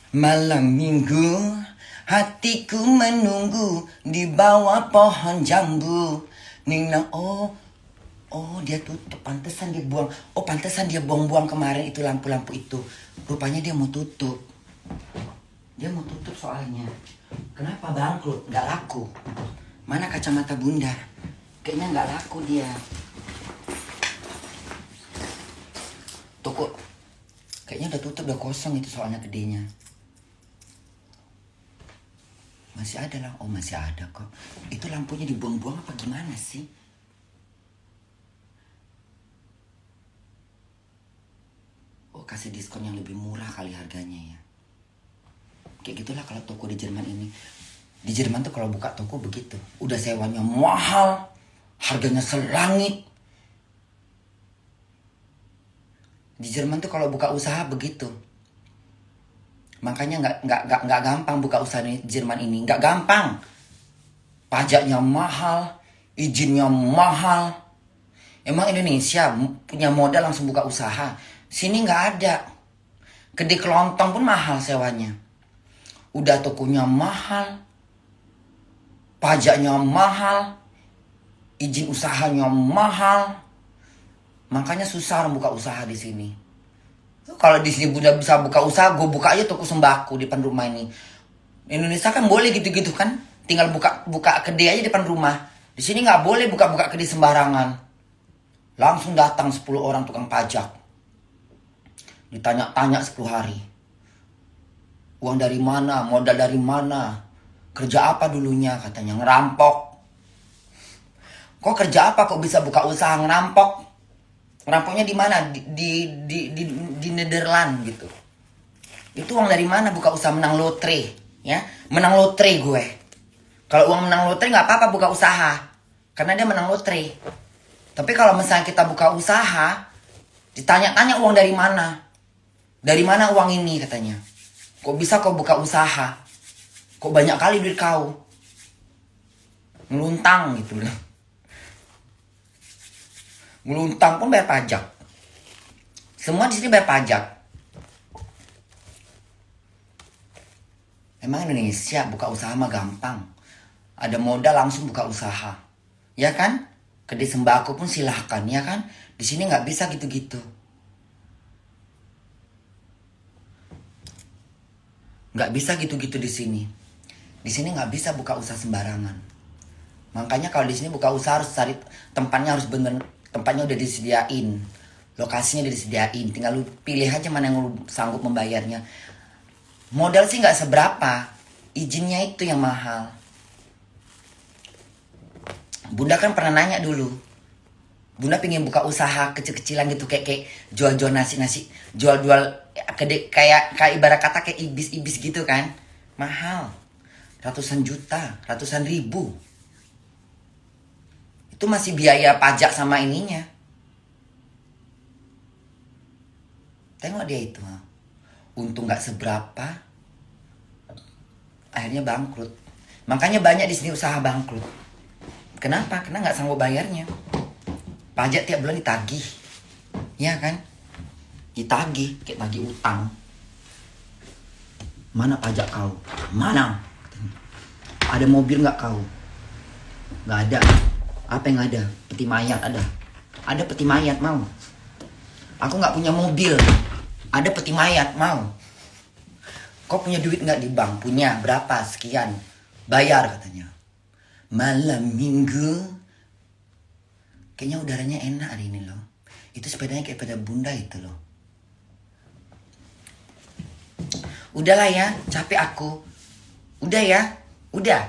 Malam minggu, hatiku menunggu di bawah pohon jambu. Nina, dia tutup. Pantesan dia buang. Oh, pantesan dia buang-buang kemarin itu lampu-lampu itu. Rupanya dia mau tutup. Dia mau tutup soalnya. Kenapa bangkrut? Gak laku. Mana kacamata bunda? Kayaknya gak laku dia. Toko kayaknya udah tutup, udah kosong itu soalnya gedenya. Masih ada lah. Oh, masih ada kok. Itu lampunya dibuang-buang apa gimana sih? Oh, kasih diskon yang lebih murah kali harganya ya. Kayak gitulah kalau toko di Jerman ini. Di Jerman tuh kalau buka toko begitu. Udah sewanya mahal, harganya selangit. Di Jerman tuh kalau buka usaha begitu. Makanya nggak gampang buka usaha di Jerman ini, nggak gampang. Pajaknya mahal, izinnya mahal. Emang Indonesia punya modal langsung buka usaha? Sini nggak ada. Kedai kelontong pun mahal sewanya. Udah tokonya mahal, pajaknya mahal, izin usahanya mahal. Makanya susah orang buka usaha di sini. Kalau di sini udah bisa buka usaha, gue buka aja toko sembako di depan rumah ini. Indonesia kan boleh gitu-gitu kan, tinggal buka kedai aja di depan rumah. Di sini nggak boleh buka-buka kedai sembarangan. Langsung datang 10 orang tukang pajak. Ditanya-tanya 10 hari. Uang dari mana, modal dari mana, kerja apa dulunya, katanya ngerampok. Kok kerja apa kok bisa buka usaha ngerampok? Ngerampoknya di mana? Di Nederland gitu. Itu uang dari mana buka usaha? Menang lotre, ya? Menang lotre gue. Kalau uang menang lotre nggak apa-apa buka usaha, karena dia menang lotre. Tapi kalau misalnya kita buka usaha, ditanya-tanya uang dari mana? Dari mana uang ini katanya? Kok bisa kau buka usaha? Kok banyak kali duit kau? Ngeluntang gitu loh. Ngeluntang pun bayar pajak. Semua di sini bayar pajak. Emang Indonesia buka usaha mah gampang. Ada modal langsung buka usaha. Ya kan? Kedai sembako pun silahkan, ya kan? Di sini nggak bisa gitu-gitu. Nggak bisa gitu-gitu di sini. Di sini nggak bisa buka usaha sembarangan. Makanya kalau di sini buka usaha harus cari tempatnya, harus bener. Tempatnya udah disediain, lokasinya udah disediain, tinggal lu pilih aja mana yang lu sanggup membayarnya. Modal sih nggak seberapa, izinnya itu yang mahal. Bunda kan pernah nanya dulu, Bunda pengen buka usaha kecil-kecilan gitu, kayak jual-jual nasi-nasi, jual-jual kayak ibarat kata kayak ibis-ibis gitu kan, mahal, ratusan juta, ratusan ribu. Itu masih biaya pajak sama ininya. Tengok dia itu. Untung gak seberapa. Akhirnya bangkrut. Makanya banyak di sini usaha bangkrut. Kenapa? Karena gak sanggup bayarnya. Pajak tiap bulan ditagih. Ya kan? Ditagih. Kayak tagih utang. Mana pajak kau? Mana? Ada mobil gak kau? Gak ada. Apa yang ada? Peti mayat ada. Ada peti mayat mau. Aku nggak punya mobil. Ada peti mayat mau. Kau punya duit nggak di bank? Punya berapa? Sekian. Bayar katanya. Malam minggu. Kayaknya udaranya enak hari ini loh. Itu sepedanya kayak pada bunda itu loh. Udahlah ya, capek aku. Udah ya, udah.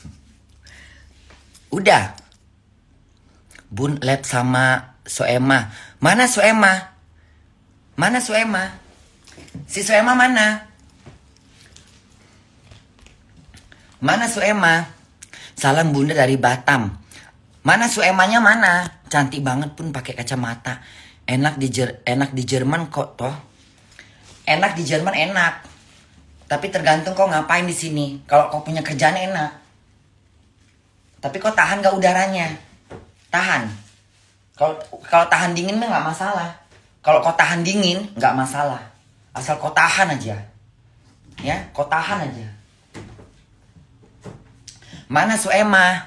Udah. Bun lab sama Soema. Mana Soema? Mana Soema? Si Soema mana? Mana Soema? Salam bunda dari Batam. Mana Soemanya mana? Cantik banget pun pakai kacamata. Enak di Jerman kok toh. Enak di Jerman enak. Tapi tergantung kau ngapain di sini. Kalau kau punya kerjaan enak. Tapi kau tahan gak udaranya? Tahan. Kalau tahan dingin mah nggak masalah. Kalau kau tahan dingin nggak masalah. Asal kau tahan aja. Ya, kau tahan aja. Mana Soema?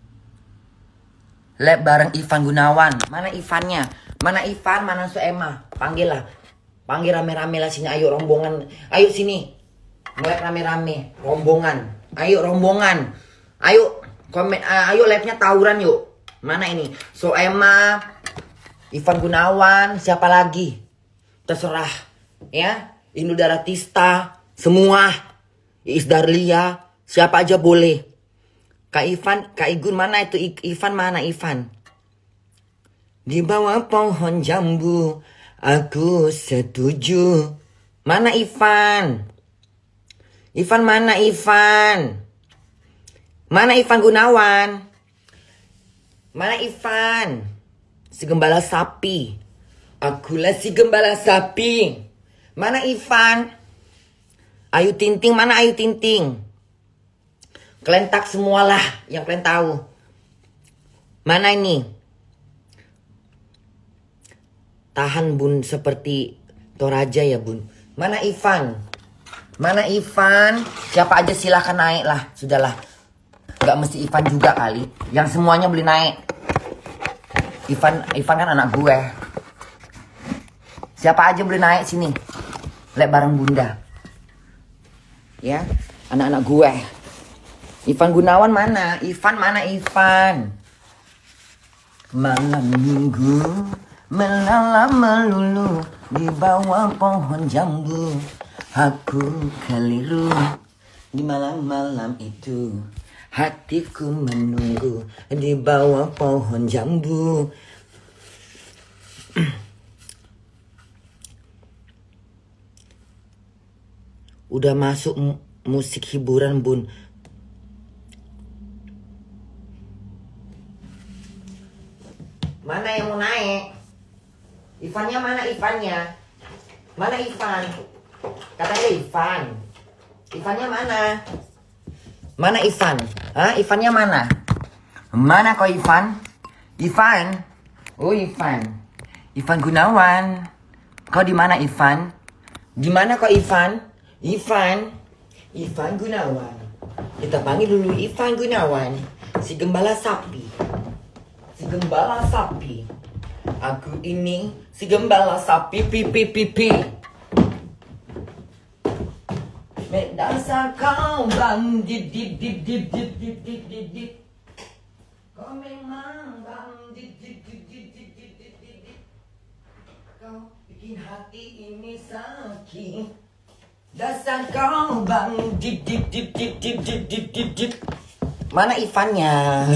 Lab bareng Ivan Gunawan. Mana Ivannya? Mana Ivan, mana Soema? Panggil lah. Panggil rame-rame lah sini. Ayo rombongan. Ayo sini. Nge-lab rame-rame. Rombongan. Ayo rombongan. Ayo komen. Ayo labnya tawuran yuk. Mana ini? Soema, Ivan Gunawan, siapa lagi? Terserah. Ya. Inul Daratista. Semua. Iis Darlia. Siapa aja boleh. Kak Ivan, Kak Igun mana itu? Ivan mana Ivan? Di bawah pohon jambu, aku setuju. Mana Ivan? Ivan mana Ivan? Mana Ivan Gunawan? Mana Ivan? Si gembala sapi. Akulah si gembala sapi. Mana Ivan? Ayu Tinting, mana Ayu Tinting? Kalian tak semualah yang kalian tahu. Mana ini? Tahan bun seperti Toraja ya bun. Mana Ivan? Mana Ivan? Siapa aja silahkan naik lah. Sudahlah. Gak mesti Ivan juga kali. Yang semuanya boleh naik. Ivan kan anak gue. Siapa aja boleh naik sini. Lihat bareng bunda. Ya. Anak-anak gue. Ivan Gunawan mana? Ivan mana Ivan? Malam minggu melala melulu di bawah pohon jambu. Aku keliru di malam-malam itu. Hatiku menunggu di bawah pohon jambu. Udah masuk musik hiburan bun. Mana yang mau naik? Ivannya mana Ivannya? Mana Ivan? Katanya Ivan. Ivannya mana? Mana Ivan? Hah? Ivannya mana? Mana kau Ivan? Ivan? Oh Ivan. Ivan Gunawan. Kau di mana Ivan? Di mana kau Ivan? Ivan. Ivan Gunawan. Kita panggil dulu Ivan Gunawan. Si gembala sapi. Si gembala sapi. Aku ini si gembala sapi pipi pipi. Dasar kau bandit dit dit dit dit dit dit dit dit. Kau memang bandit dit dit dit dit dit dit dit. Kau bikin hati ini sakit. Dasar kau bandit dit dit dit dit dit dit dit dit. Mana Ivannya?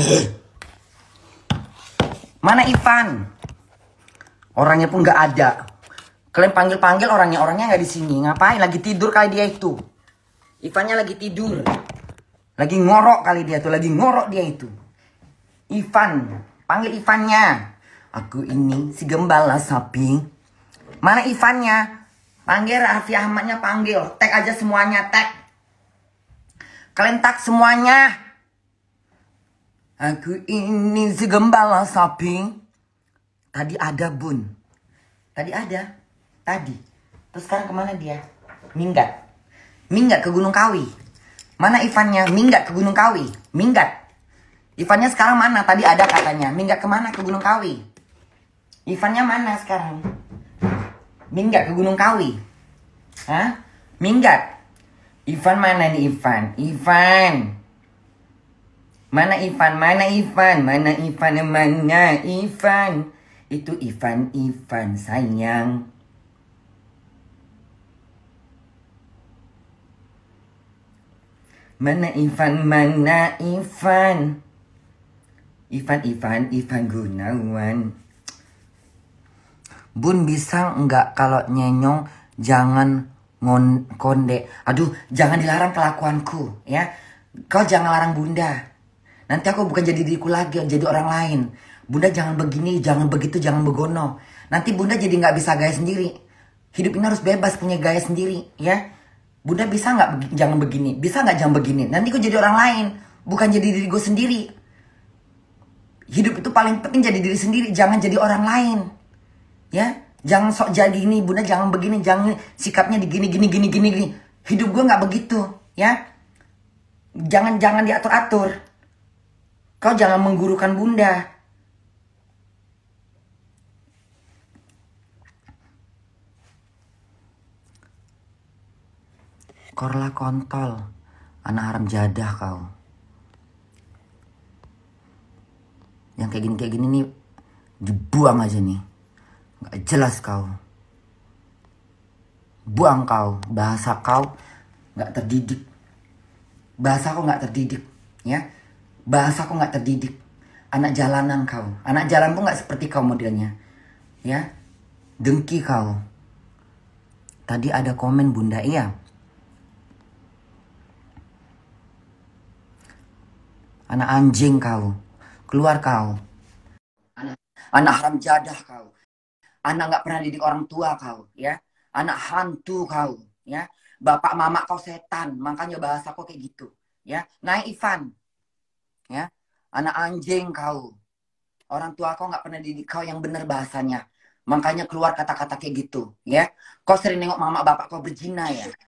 Mana Ivan? Orangnya pun gak ada. Kalian panggil-panggil orangnya gak di sini. Ngapain? Lagi tidur kali dia itu. Ivannya lagi tidur. Lagi ngorok kali dia tuh. Lagi ngorok dia itu. Ivan. Panggil Ivannya. Aku ini si gembala sapi. Mana Ivannya? Panggil Raffi Ahmadnya panggil. Tag aja semuanya. Tag. Kalian tag semuanya. Aku ini si gembala sapi. Tadi ada bun. Tadi ada. Tadi. Terus sekarang kemana dia? Minggat. Minggat ke Gunung Kawi. Mana Ivannya? Minggat ke Gunung Kawi. Minggat. Ivannya sekarang mana? Tadi ada katanya. Minggat kemana? Ke Gunung Kawi. Ivannya mana sekarang? Minggat ke Gunung Kawi. Hah? Minggat. Ivan mana nih Ivan? Ivan. Mana Ivan? Mana Ivan? Mana Ivan? Mana Ivan? Itu Ivan, Ivan sayang. Mana Ivan? Mana Ivan? Ivan Gunawan. Bun bisa enggak kalau nyenyong jangan konde. Aduh, jangan dilarang kelakuanku ya. Kau jangan larang bunda. Nanti aku bukan jadi diriku lagi, jadi orang lain. Bunda jangan begini, jangan begitu, jangan begono. Nanti bunda jadi nggak bisa gaya sendiri. Hidup ini harus bebas punya gaya sendiri, ya. Bunda bisa nggak jangan begini, bisa nggak jangan begini. Nanti gue jadi orang lain, bukan jadi diri gue sendiri. Hidup itu paling penting jadi diri sendiri, jangan jadi orang lain, ya. Jangan sok jadi ini, bunda jangan begini, jangan sikapnya digini, gini. Hidup gue nggak begitu, ya. Jangan diatur-atur. Kau jangan menggurukan bunda. Korla kontol, anak haram jadah kau. Yang kayak gini nih dibuang aja nih. Nggak jelas kau. Buang kau, bahasa kau nggak terdidik. Bahasa kau nggak terdidik, ya. Bahasa kau nggak terdidik. Anak jalanan kau. Anak jalan pun nggak seperti kau modelnya, ya. Dengki kau. Tadi ada komen bunda, iya. Anak anjing kau. Keluar kau. Anak haram jadah kau. Anak nggak pernah didik orang tua kau, ya. Anak hantu kau, ya. Bapak mama kau setan, makanya bahasa kau kayak gitu, ya. Nah Ivan, ya. Anak anjing kau. Orang tua kau nggak pernah didik kau yang benar bahasanya. Makanya keluar kata-kata kayak gitu, ya. Kau sering nengok mama bapak kau berzina, ya.